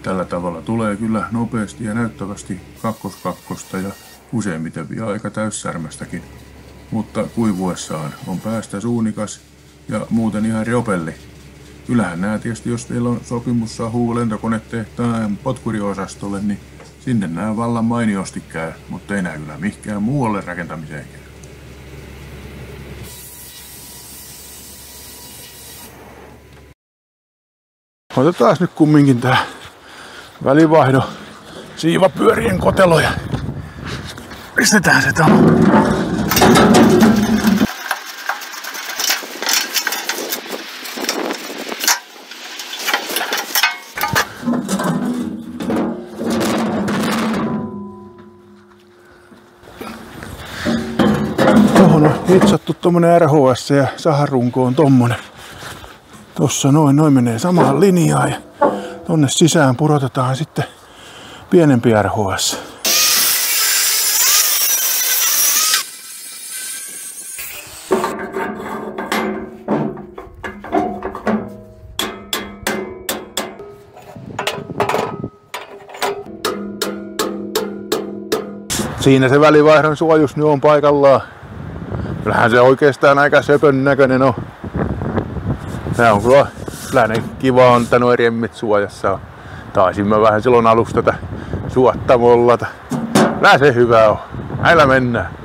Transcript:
Tällä tavalla tulee kyllä nopeasti ja näyttävästi kakkoskakkosta ja useimmiten vielä aika täyssärmästäkin. Mutta kuivuessaan on päästä suunikas ja muuten ihan ropelli. Kyllähän nämä tietysti, jos teillä on sopimus saahuu lentokonetehtaan potkuriosastolle, niin sinne nämä vallan mainiosti käy, mutta ei nää kyllä mihinkään muualle rakentamiseen käy. Otetaan nyt kumminkin tää välivaihdon siivapyörien kotelo ja pistetään se tuohon. Tuohon on hitsattu tommonen RHS ja saharunko on tommonen. Tossa noin menee samaan linjaan ja tonne sisään pudotetaan sitten pienempi RHS. Siinä se välivaihdon suojus nyt on paikallaan. Kyllähän se oikeastaan aika söpön näköinen on. Tää on kyllä kiva on, että nuo remmit suojassa on. Taisin mä vähän silloin alusta tätä suottamolla. Kyllä se hyvä on. Näillä mennään.